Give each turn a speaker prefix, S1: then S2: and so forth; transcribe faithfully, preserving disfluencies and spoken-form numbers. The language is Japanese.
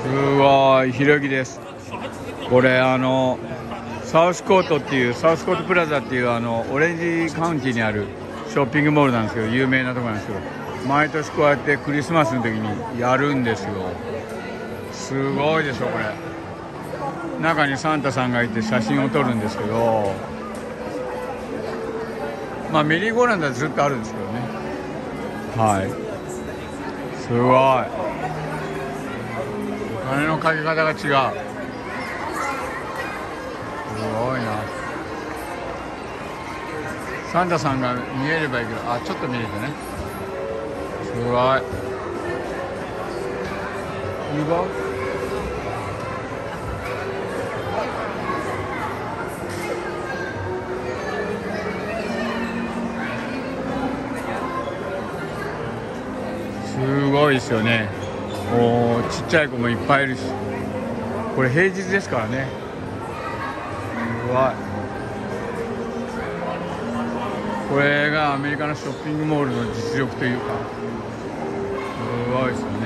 S1: ごい、ひろゆきです。これあのサウスコートっていうサウスコートプラザっていうあのオレンジカウンティにあるショッピングモールなんですけど、有名なところなんですけど、毎年こうやってクリスマスの時にやるんですよ。すごいでしょこれ。中にサンタさんがいて写真を撮るんですけど、まあメリーゴーランドはずっとあるんですけどね。はい、すごい、お金のかけ方が違う。すごいな。サンタさんが見えればいいけど、あ、ちょっと見れてね。すごい。You go? すごいですよね。おー、ちっちゃい子もいっぱいいるし、これ平日ですからね。すごい。これがアメリカのショッピングモールの実力というか、すごいですね。